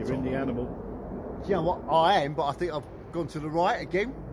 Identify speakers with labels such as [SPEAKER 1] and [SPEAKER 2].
[SPEAKER 1] You're in the animal.
[SPEAKER 2] You know what? I am, but I think I've gone to the right again.